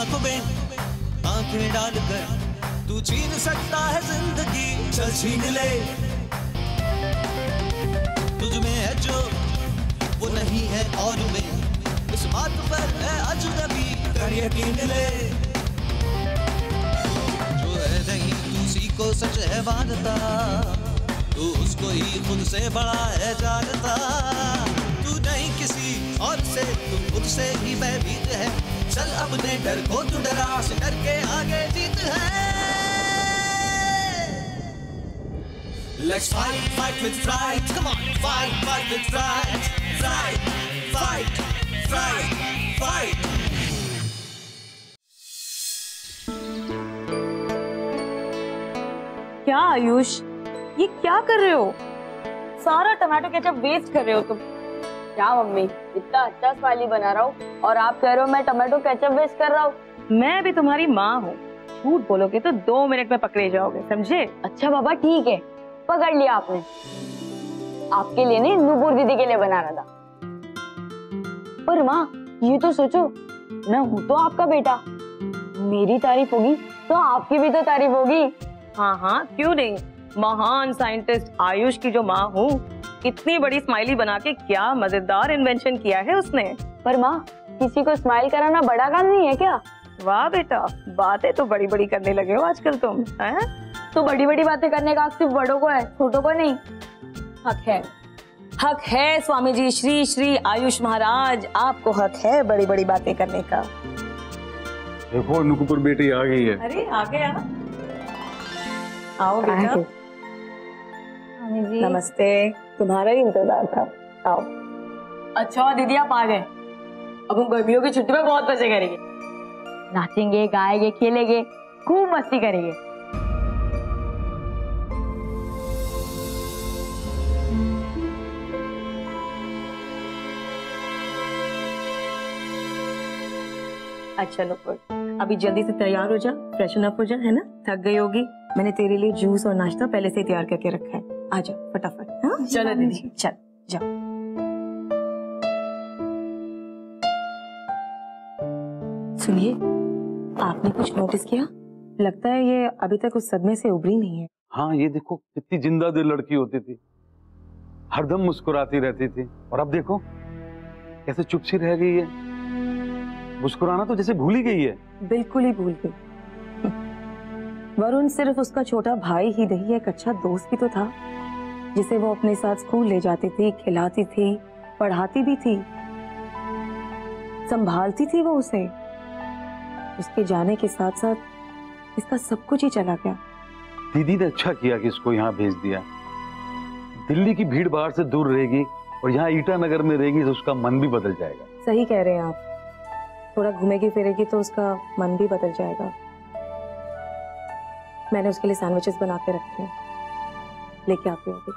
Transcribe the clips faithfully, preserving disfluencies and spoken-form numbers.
आंखों में आंखें डालकर तू छीन सकता है जिंदगी, चल छीन ले। तुझ में है जो वो नहीं है और में, इस बात पर है अजनबी, कर यकीन ले। जो है नहीं तू उसी को सच है मानता, तू उसको ही खुद से बड़ा है जानता। तू नहीं किसी और से, तू खुद से ही भयभीत है। चल अपने डर को तू डरा से डर के आगे जीत है। Let's fight, fight with fright. Come on, fight, fight with fright. Fright, fight, fright, fight. क्या आयुष, ये क्या कर रहे हो? सारा टमाटो केचप वेस्ट कर रहे हो तुम। क्या मम्मी, इतना अच्छा स्माइली बना रहा हूँ और आप कह रहे हो मैं टमाटो केचप वेस्ट कर रहा हूँ? मैं भी तुम्हारी माँ हूँ, झूठ बोलोगे तो दो मिनट में पकड़े जाओगे, समझे? अच्छा बाबा ठीक है, पकड़ लिया आपने। आपके लिए नहीं, नूपुर दीदी के लिए बना रहा था। पर माँ ये तो सोचो, मैं हूँ तो आपका बेटा, मेरी तारीफ होगी तो आपकी भी तो तारीफ होगी। हाँ हाँ क्यों नहीं, महान साइंटिस्ट आयुष की जो माँ हूँ, इतनी बड़ी स्माइली बना के क्या मजेदार इन्वेंशन किया है उसने। पर माँ किसी को स्माइल कराना बड़ा काम नहीं है क्या? वाह बेटा, बातें तो बड़ी बड़ी करने लगे हो आजकल तुम, हैं? तो बड़ी बड़ी बातें करने का सिर्फ बड़ों को है, छोटों को नहीं। हक है, हक है स्वामी जी, श्री श्री आयुष महाराज, आपको हक है बड़ी बड़ी बातें करने का। देखो नुकुपुर बेटी आ गई है। अरे आ गया, आओ बेटा। नमस्ते, तुम्हारा ही इंतजार था, आओ। अच्छा दीदी आप आ गए, अब हम गर्मियों की छुट्टी में बहुत मजे करेंगे, नाचेंगे गाएंगे खेलेंगे, खूब मस्ती करेंगे। अच्छा नुपुर, अभी जल्दी से तैयार हो जा, फ्रेशन अप हो जा, है ना? थक गई होगी, मैंने तेरे लिए जूस और नाश्ता पहले से तैयार करके रखा है। आ जा फटाफट। हाँ चलो दीदी, चल जाओ। सुनिए, आपने कुछ नोटिस किया? लगता है ये अभी तक उस सदमे से उभरी नहीं है। हाँ ये देखो कितनी जिंदा दिल लड़की होती थी, हरदम मुस्कुराती रहती थी, और अब देखो कैसे चुप सी रह गई है। मुस्कुराना तो जैसे भूल ही गई है। बिल्कुल ही भूल गई। वरुण सिर्फ उसका छोटा भाई ही नहीं, एक अच्छा दोस्त भी तो था, जिसे वो अपने साथ स्कूल ले जाती थी, खिलाती थी, पढ़ाती भी थी, संभालती थी वो उसे। उसके जाने के साथ साथ इसका सब कुछ ही चला गया। दीदी ने अच्छा किया कि इसको यहाँ भेज दिया। दिल्ली की भीड़ भाड़ से दूर रहेगी और यहाँ ईटानगर में रहेगी तो उसका मन भी बदल जाएगा। सही कह रहे हैं आप, थोड़ा घूमेगी फिरेगी तो उसका मन भी बदल जाएगा। मैंने उसके लिए सैंडविचेस बना के रखे हैं, लेके आती हूँ अभी।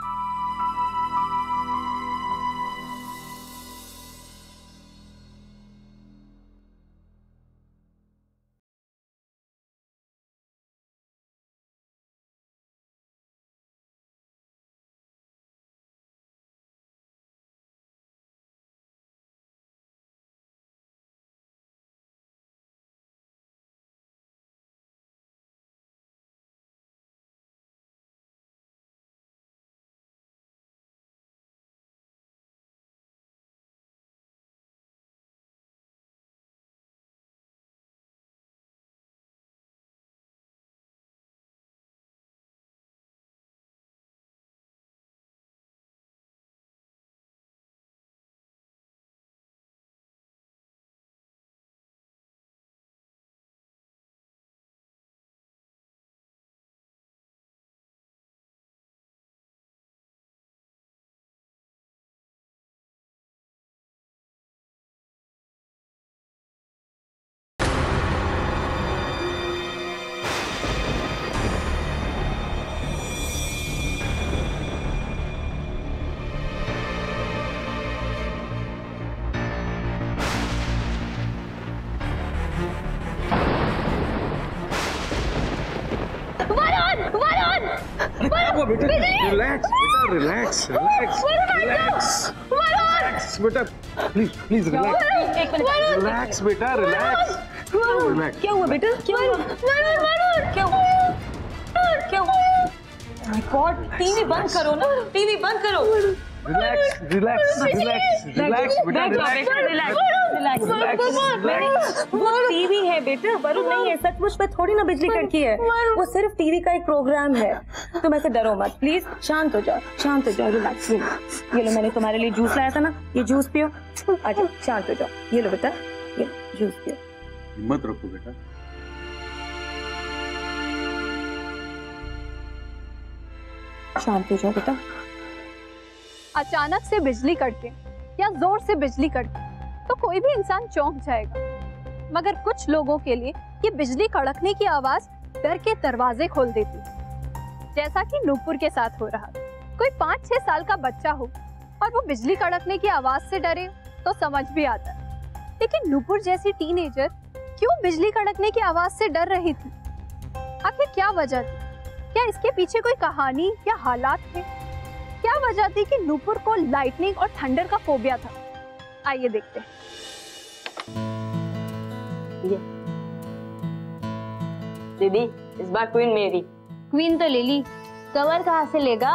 बेटा रिलैक्स, बेटा रिलैक्स, रिलैक्स, रिलैक्स, रिलैक्स बेटा, प्लीज प्लीज रिलैक्स, रिलैक्स बेटा रिलैक्स, क्या हुआ बेटा? क्या हुआ? क्या हुआ? क्या हुआ? माय गॉड, टीवी बंद करो ना, टीवी बंद करो। रिलैक्स रिलैक्स रिलैक्स रिलैक्स बेटा, रिलैक्स रिलैक्स रिलैक्स। वो टीवी है बेटा, वरुण नहीं है। सचमुच पे थोड़ी ना बिजली कड़की है, वो सिर्फ टीवी का एक प्रोग्राम है। तुम ऐसे डरो मत, प्लीज शांत हो जाओ, शांत हो जाओ, रिलैक्स। ये लो, मैंने तुम्हारे लिए जूस लाया था ना, ये जूस पियो। अच्छा शांत हो जाओ, ये लो बेटा, ये जूस पियो। हिम्मत रखो बेटा। शांत हो जाओ बेटा। अचानक से बिजली कड़के या जोर से बिजली कड़के तो कोई भी इंसान चौंक जाएगा, मगर कुछ लोगों के लिए ये बिजली कड़कने की आवाज डर के दरवाजे खोल देती है, जैसा कि नूपुर के साथ हो रहा। कोई पाँच छह साल का बच्चा हो और वो बिजली कड़कने की आवाज से डरे तो समझ भी आता है, लेकिन नूपुर जैसी टीनेजर क्यों बिजली कड़कने की आवाज से डर रही थी? आखिर क्या वजह थी? क्या इसके पीछे कोई कहानी या हालात थे? क्या वजह थी कि नूपुर को लाइटनिंग और थंडर का फोबिया था? आइए देखते हैं। दीदी, इस बार क्वीन मेरी। क्वीन तो ले ली, कवर कहाँ से लेगा?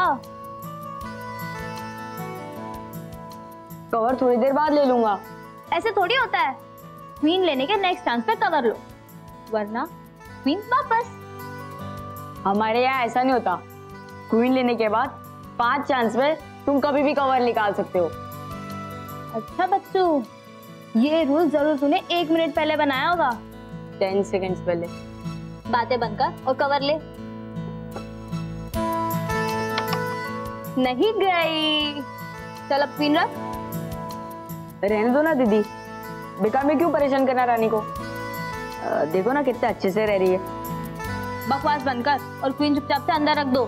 कवर थोड़ी देर बाद ले लूंगा। ऐसे थोड़ी होता है, क्वीन लेने के नेक्स्ट चांस पे कवर लो, वरना क्वीन वापस। हमारे यहाँ ऐसा नहीं होता, क्वीन लेने के बाद पांच चांस में तुम कभी भी कवर निकाल सकते हो। अच्छा बच्चू, ये रूल जरूर तूने एक मिनट पहले बनाया होगा। टेन सेकेंड्स पहले। बातें बंद कर और कवर ले। नहीं गई, चल अब क्वीन रख। रहने दो ना दीदी, बेकार में क्यों परेशान करना रानी को? आ, देखो ना कितने अच्छे से रह रही है। बकवास बंद कर और क्वीन चुपचाप से अंदर रख दो।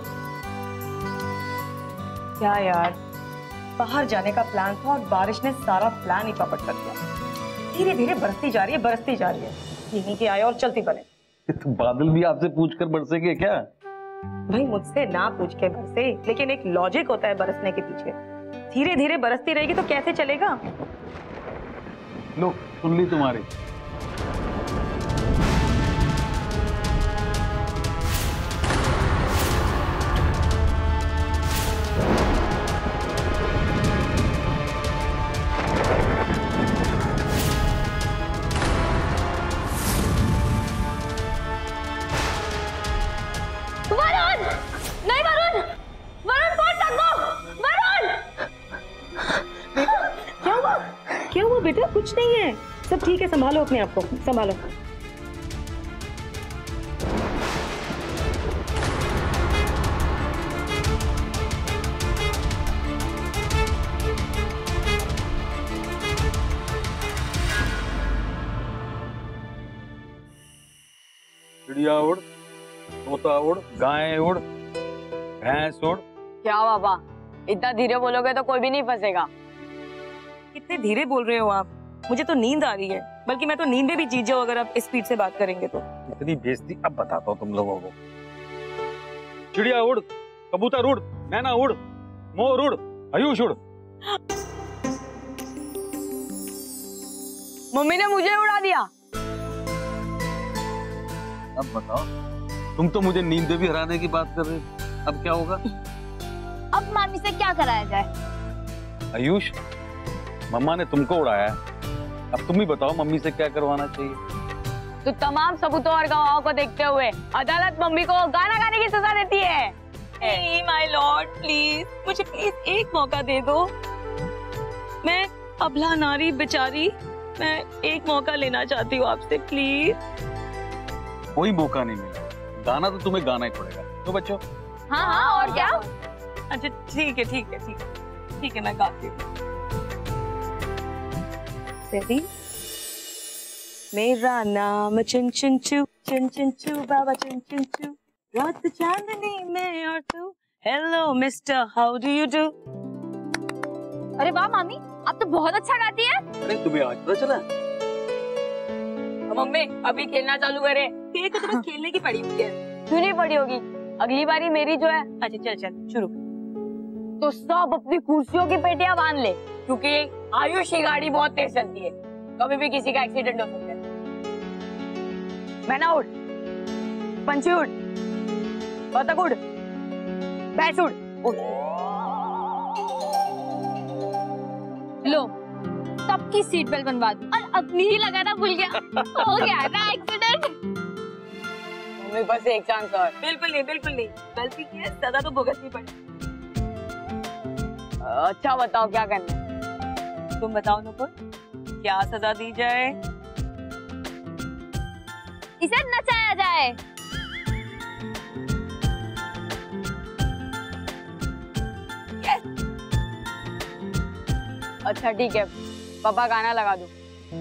क्या यार, बाहर जाने का प्लान था और बारिश ने सारा प्लान ही चौपट कर दिया। धीरे धीरे बरसती जा रही है, बरसती जा रही है। यहीं के आए और चलती बने। तो बादल भी आपसे पूछकर बरसेंगे क्या? भाई मुझसे ना पूछ के बरसे, लेकिन एक लॉजिक होता है बरसने के पीछे। धीरे धीरे बरसती रहेगी तो कैसे चलेगा? लो सुन ली तुम्हारी। बेटा कुछ नहीं है, सब ठीक है, संभालो अपने आप को, संभालो। चिड़िया उड़, तोता उड़, गाय उड़, भैंस उड़। क्या बाबा, इतना धीरे बोलोगे तो कोई भी नहीं फंसेगा। कितने धीरे बोल रहे हो आप? मुझे तो नींद आ रही है, बल्कि मैं तो नींद में भी जीत जाऊं अगर आप स्पीड से बात करेंगे तो। इतनी बेइज्जती अब बताता हूँ तुम लोगों को। चिड़िया उड़, कबूतर उड़, मैना उड़, मोर उड़, आयुष उड़। मम्मी ने मुझे उड़ा दिया। अब बताओ, तुम तो मुझे नींद में भी हराने की बात कर रहे हो, अब क्या होगा? अब मामी से क्या कराया जाए? आयुष, मम्मा ने तुमको उड़ाया है, अब तुम ही बताओ मम्मी से क्या करवाना चाहिए? तो तमाम सबूतों और गवाहों को देखते हुए अदालत मम्मी को गाना गाने की सजा देती है। माय लॉर्ड प्लीज, मुझे प्लीज एक मौका दे दो। मैं अबला नारी बेचारी, मैं एक मौका लेना चाहती हूँ आपसे प्लीज। कोई मौका नहीं मिला, गाना तो तुम्हें गाना ही पड़ेगा। तो बच्चों, हाँ हाँ और क्या? अच्छा ठीक है ठीक है ठीक है ठीक है, मैं गाती हूँ। मेरा नाम चिन चिन चू, चिन चिन चू बाबा चिन चिन चू, रात चांदनी में और तू, hello mister how do you do. अरे वाह मामी, आप तो बहुत अच्छा गाती है। अरे तुम्हें आज पता चला? मम्मी अभी खेलना चालू करे। तेरे को तो बस खेलने की पड़ी हुई है। क्यों नहीं पड़ी होगी, अगली बारी मेरी जो है। अच्छा चल चल शुरू। तो सब अपनी कुर्सियों की पेटियां बांध ले, क्योंकि आयुष की गाड़ी बहुत तेज चलती है, कभी भी किसी का एक्सीडेंट हो सकता है। मैना उठ, पंछी उठ, बतख उठ, भैंस उठ, उठ। लो, सबकी सीट बेल्ट बनवा दी और अपनी ही लगाना भूल गया। हो गया ना एक्सीडेंट। मम्मी बस एक चांस और। बिल्कुल नहीं, बिल्कुल नहीं, गलती की है, सजा तो भुगतनी पड़ेगी। अच्छा बताओ क्या करना है? तुम बताओ नुपुर, क्या सजा दी जाए? इसे नचाया जाए। अच्छा ठीक है, पापा गाना लगा दो।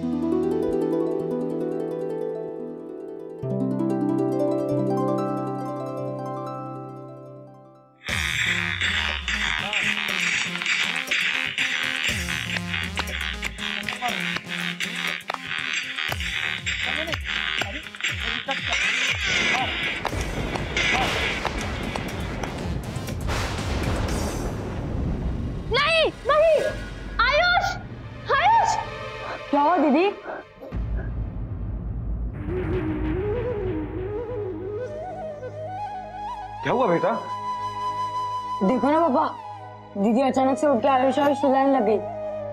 नहीं नहीं, आयुष, आयुष। क्या हुआ दीदी? क्या हुआ बेटा? देखो ना पापा, दीदी अचानक से उठ के आयुष आयुष चिल्लाने लग गई।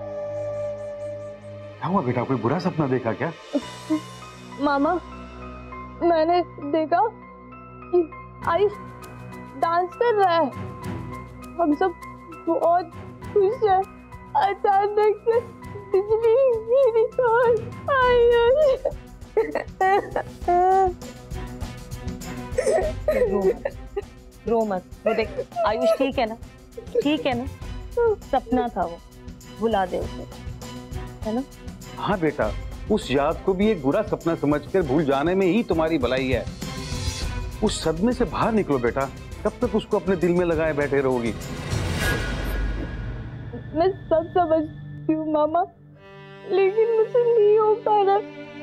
क्या हुआ बेटा, कोई बुरा सपना देखा क्या? मामा, मैंने देखा कि आयुष डांस कर रहा है। हम सब बहुत खुश हैं। अचानक से बिजली गिरी और आयुष। रो मत, वो देख आयुष ठीक है ना, ठीक है ना, सपना था वो, भुला दे उसे, है ना? हाँ बेटा, उस याद को भी एक बुरा सपना समझकर भूल जाने में ही तुम्हारी भलाई है। उस सदमे से बाहर निकलो बेटा, कब तक उसको अपने दिल में लगाए बैठे रहोगी? मैं सब समझती हूँ मामा, लेकिन मुझसे नहीं हो पा रहा,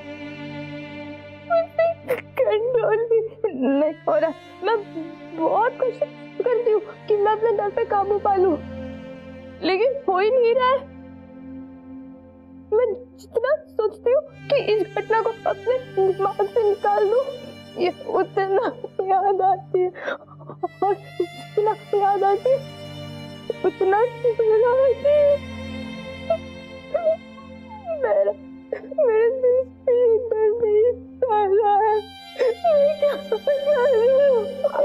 मुझसे कंट्रोल नहीं हो रहा। मैं बहुत कोशिश करती हूँ कि मैं अपने डर पे काबू पा लूं, लेकिन हो ही नहीं रहा है। मैं जितना सोचती हूँ कि इस घटना को अपने दिमाग से निकाल दूं, ये उतना याद आती है, और जितना याद आती है उतना बुरा आती है। मेरा मेरे दिल पे दर्द नहीं सह रहा है। मैं क्या करूं?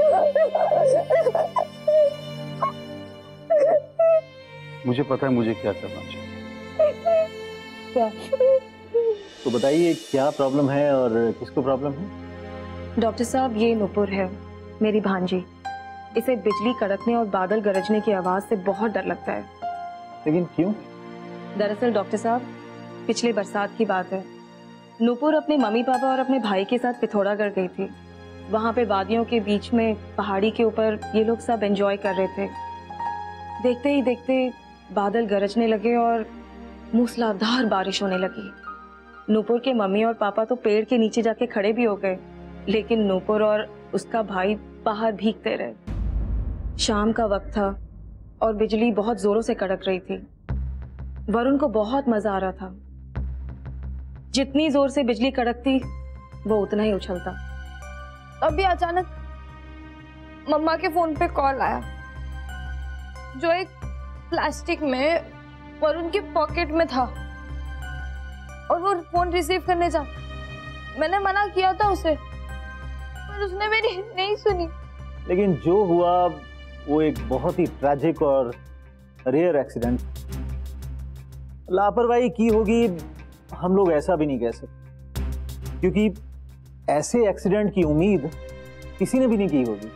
मुझे पता है मुझे क्या करना चाहिए। क्या? तो बताइए क्या प्रॉब्लम है और किसको प्रॉब्लम है? डॉक्टर साहब, ये नुपुर है, मेरी भांजी। इसे बिजली कड़कने और बादल गरजने की आवाज से बहुत डर लगता है। लेकिन क्यों? दरअसल डॉक्टर साहब, पिछले बरसात की बात है। नुपुर अपने मम्मी पापा और अपने भाई के साथ पिथौरागढ़ गई थी। वहां पे वादियों के बीच में पहाड़ी के ऊपर ये लोग सब एंजॉय कर रहे थे। देखते ही देखते बादल गरजने लगे और मूसलाधार बारिश होने लगी। नुपुर के मम्मी और पापा तो पेड़ के नीचे जाके खड़े भी हो गए, लेकिन नुपुर और उसका भाई बाहर भीगते रहे। शाम का वक्त था और बिजली बहुत जोरों से कड़क रही थी। वरुण को बहुत मजा आ रहा था। जितनी जोर से बिजली कड़कती, वो उतना ही उछलता। अभी अचानक मम्मा के फोन पे कॉल आया, जो एक प्लास्टिक में वरुण के पॉकेट में था, और वो फोन रिसीव करने जा। मैंने मना किया था उसे, पर उसने मेरी नहीं सुनी। लेकिन जो हुआ वो एक बहुत ही ट्रैजिक और रेयर एक्सीडेंट। लापरवाही की होगी हम लोग ऐसा भी नहीं कह सकते, क्योंकि ऐसे एक्सीडेंट की उम्मीद किसी ने भी नहीं की होगी।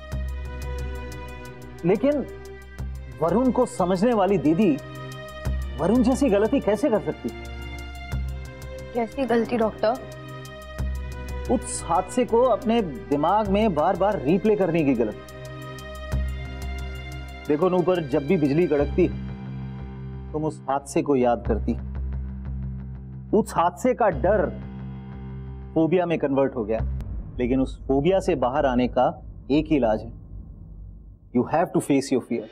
लेकिन वरुण को समझने वाली दीदी वरुण जैसी गलती कैसे कर सकती? कैसी गलती डॉक्टर? उस हादसे को अपने दिमाग में बार बार रीप्ले करने की गलती। देखो नूपुर, जब भी बिजली कड़कती तुम उस हादसे को याद करती। उस हादसे का डर फोबिया में कन्वर्ट हो गया, लेकिन उस फोबिया से बाहर आने का एक ही इलाज है। You have to face your fear.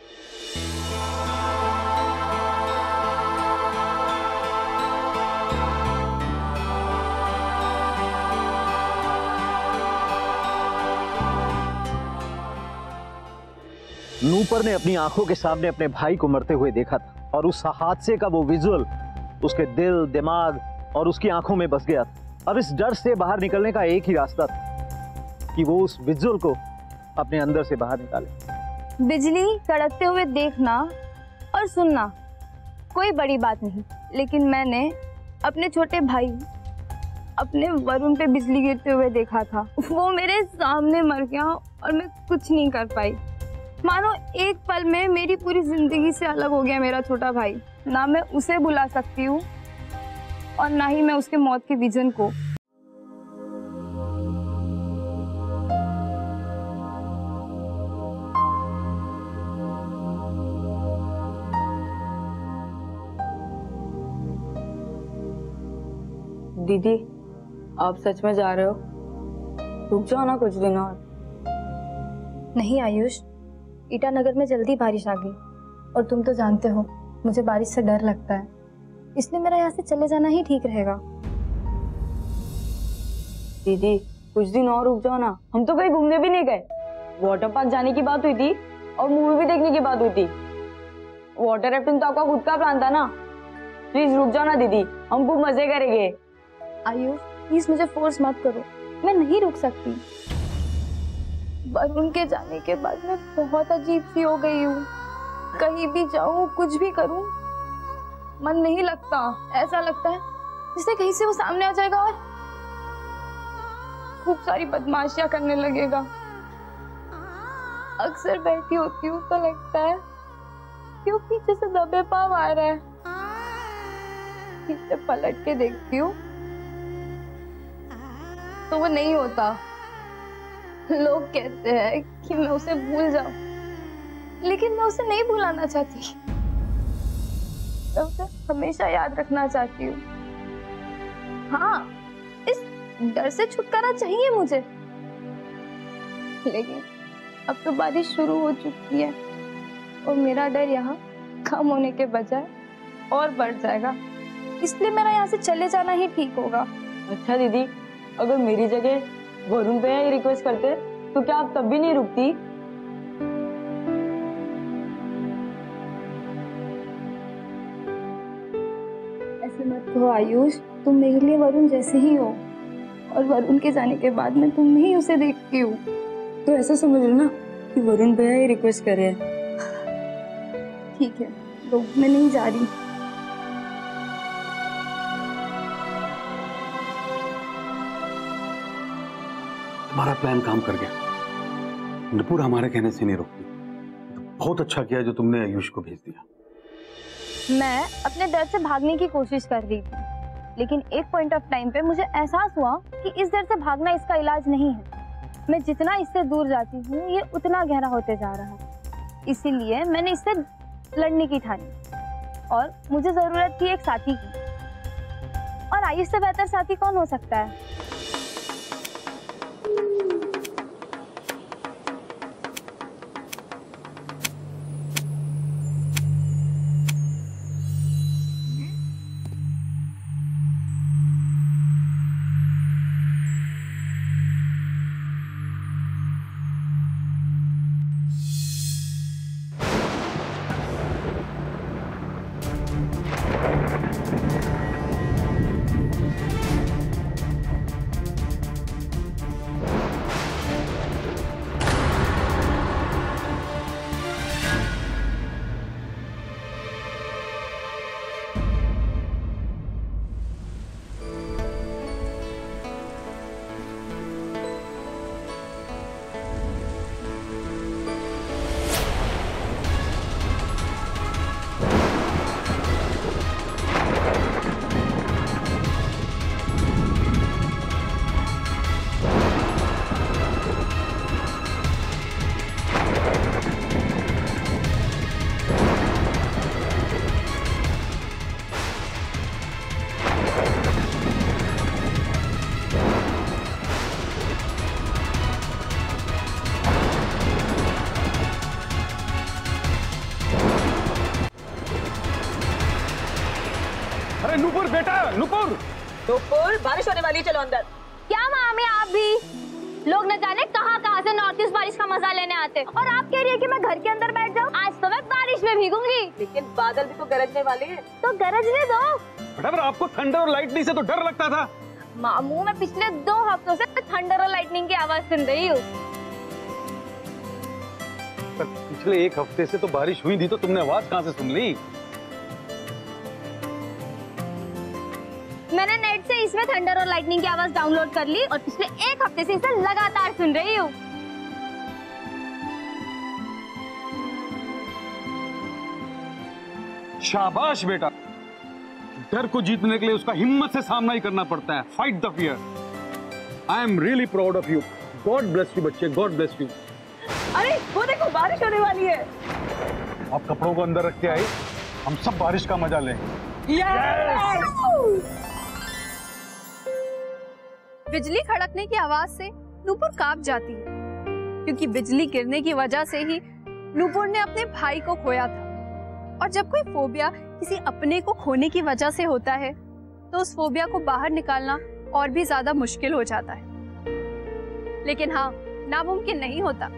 Nupur ने अपनी आंखों के सामने अपने भाई को मरते हुए देखा था और उस हादसे का वो विजुअल उसके दिल, दिमाग और उसकी आंखों में बस गया था। अब इस डर से बाहर निकलने का एक ही रास्ता था कि वो उस विजुअल को अपने अंदर से बाहर निकाले। बिजली कड़कते हुए देखना और सुनना कोई बड़ी बात नहीं, लेकिन मैंने अपने छोटे भाई अपने वरुण पे बिजली गिरते हुए देखा था। वो मेरे सामने मर गया और मैं कुछ नहीं कर पाई। मानो एक पल में मेरी पूरी जिंदगी से अलग हो गया मेरा छोटा भाई। ना मैं उसे बुला सकती हूँ और ना ही मैं उसके मौत के विजन को। दीदी, आप सच में जा रहे हो? रुक जाओ ना कुछ दिन और। नहीं आयुष, ईटानगर में जल्दी बारिश आ गई और तुम तो जानते हो मुझे बारिश से डर लगता है, इसलिए मेरा यहाँ से चले जाना ही ठीक रहेगा। दीदी कुछ दिन और रुक जाओ ना। हम तो कहीं घूमने भी नहीं गए। वाटर पार्क जाने की बात हुई थी और मूवी भी देखने की बात हुई थी। वाटर राफ्टिंग तो आपका खुद का प्लान था ना। प्लीज रुक जाओ ना दीदी, हम खूब मजे करेंगे। आयुष प्लीज मुझे फोर्स मत करो, मैं नहीं रुक सकती। वरुण के जाने के बाद मैं बहुत अजीब सी हो गई हूँ। कहीं भी जाऊँ, कुछ भी करूँ, मन नहीं लगता। ऐसा लगता है जैसे कहीं से वो सामने आ जाएगा और खूब सारी बदमाशियां करने लगेगा। अक्सर बैठी होती हूँ तो लगता है कि वो पीछे से दबे पाँव आ रहा है। पीछे पलट के देखती हूँ तो वो नहीं होता। लोग कहते हैं कि मैं उसे भूल जाऊं, लेकिन मैं उसे नहीं भुलाना चाहती। मैं उसे हमेशा याद रखना चाहती हूँ। हाँ, इस डर से छुटकारा चाहिए मुझे, लेकिन अब तो बारिश शुरू हो चुकी है और मेरा डर यहाँ कम होने के बजाय और बढ़ जाएगा। इसलिए मेरा यहाँ से चले जाना ही ठीक होगा। अच्छा दीदी, अगर मेरी जगह वरुण भैया ये रिक्वेस्ट करते तो क्या आप तब भी नहीं रुकती? ऐसे मत कहो आयुष, तुम मेरे लिए वरुण जैसे ही हो और वरुण के जाने के बाद मैं तुम ही उसे देखती हूँ। तो ऐसा समझ लो ना कि वरुण भैया ही रिक्वेस्ट कर रहे हैं। ठीक है, तो मैं नहीं जा रही। हमारा प्लान काम कर गया। नुपुर हमारे कहने से नहीं रुकती। तो बहुत अच्छा किया जो तुमने आयुष को भेज दिया। मैं अपने डर से भागने की कोशिश कर रही थी, लेकिन एक पॉइंट ऑफ टाइम पे मुझे एहसास हुआ कि इस डर से भागना इसका इलाज नहीं है। मैं जितना इससे दूर जाती हूँ ये उतना गहरा होते जा रहा है। इसीलिए मैंने इससे लड़ने की ठानी और मुझे जरूरत थी एक साथी की, और आयुष से बेहतर साथी कौन हो सकता है। नुपुर बेटा, नुपुर नुपुर, बारिश होने वाली है, चलो अंदर। क्या मामी, आप भी? लोग न जाने कहाँ कहाँ से नॉर्थ ईस्ट बारिश का मजा लेने आते, और आप कह रही है कि मैं घर के अंदर बैठ जाऊँ? आज तो मैं बारिश में भीगूंगी। लेकिन बादल भी तो गरजने वाले हैं। तो गरजने दो। बराबर, आपको थंडर और लाइटनिंग से तो डर लगता था। मामू, मैं पिछले दो हफ्तों से थंडर और लाइटनिंग की आवाज सुन रही हूँ। पर पिछले एक हफ्ते से तो बारिश हुई थी, तो तुमने आवाज कहाँ से सुन ली? मैंने नेट से इसमें थंडर और लाइटनिंग की आवाज डाउनलोड कर ली और पिछले एक हफ्ते से इसे लगातार सुन रही हूँ। शाबाश बेटा, डर को जीतने के लिए उसका हिम्मत से सामना ही करना पड़ता है। Fight the fear. I am really proud of you. God bless you बच्चे, गॉड ब्लेस यू। अरे वो देखो, बारिश होने वाली है। आप कपड़ों को अंदर रख के आई, हम सब बारिश का मजा लें। बिजली खड़कने की आवाज से नूपुर कांप जाती है, क्योंकि बिजली गिरने की वजह से ही नूपुर ने अपने भाई को खोया था। और जब कोई फोबिया किसी अपने को खोने की वजह से होता है, तो उस फोबिया को बाहर निकालना और भी ज्यादा मुश्किल हो जाता है। लेकिन हाँ, नामुमकिन नहीं होता।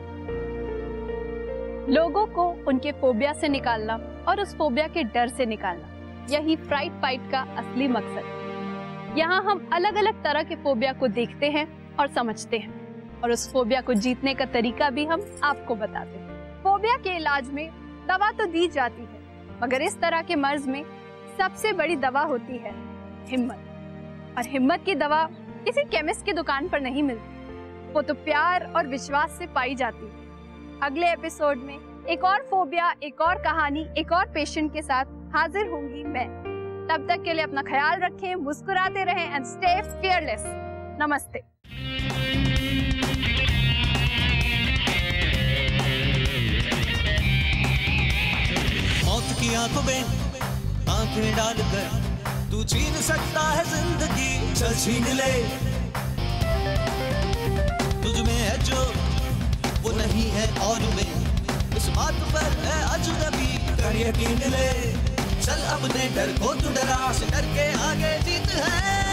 लोगों को उनके फोबिया से निकालना और उस फोबिया के डर से निकालना, यही फ्राइट फाइट का असली मकसद है। यहाँ हम अलग अलग तरह के फोबिया को देखते हैं और समझते हैं, और उस फोबिया को जीतने का तरीका भी हम आपको बताते हैं। फोबिया के इलाज में दवा तो दी जाती है, मगर इस तरह के मर्ज में सबसे बड़ी दवा होती है हिम्मत। और हिम्मत की दवा किसी केमिस्ट की दुकान पर नहीं मिलती, वो तो प्यार और विश्वास से पाई जाती है। अगले एपिसोड में एक और फोबिया, एक और कहानी, एक और पेशेंट के साथ हाजिर होंगी मैं। तब तक के लिए अपना ख्याल रखें, मुस्कुराते रहें एंड स्टे फियरलेस। नमस्ते। मौत की आंखों में आंखें डालकर तू छीन सकता है जिंदगी, चल छीन ले। तुझ में है जो वो नहीं है और में, इस बात पर है अजनबी, कर यकीन ले। चल अपने डर को तू डरा से, डर के आगे जीत है।